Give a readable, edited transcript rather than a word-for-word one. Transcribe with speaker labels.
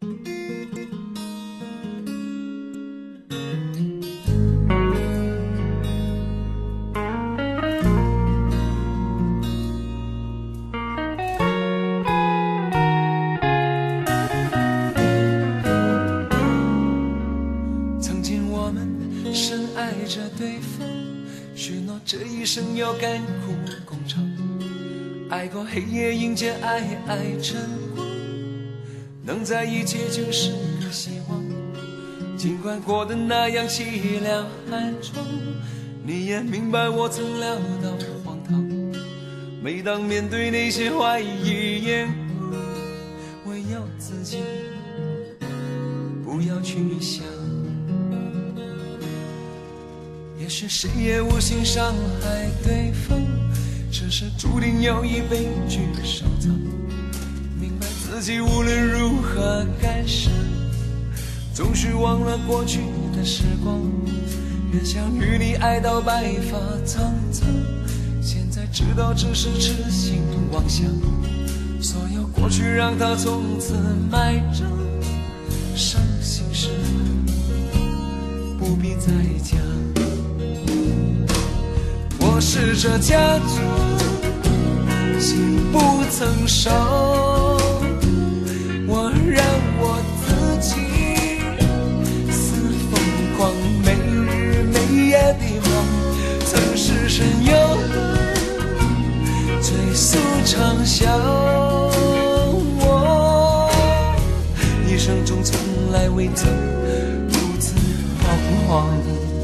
Speaker 1: 这一生要甘苦共尝，爱过黑夜，迎接爱晨光，能在一起就是个希望。尽管过得那样凄凉寒窗，你也明白我曾潦倒荒唐。每当面对那些怀疑眼光，唯有自己不要去想。也许谁也无心伤害对方，只是注定要以悲剧收场。明白自己无论如何感伤，总是忘了过去的时光。越想与你爱到白发苍苍，现在知道只是痴心妄想。所有过去让它从此埋葬，伤心事不必再讲。我试着假装心不曾伤，我让我自己似疯狂，没日没夜地忙，曾是神游追溯长啸。我一生中从来未曾如此彷徨。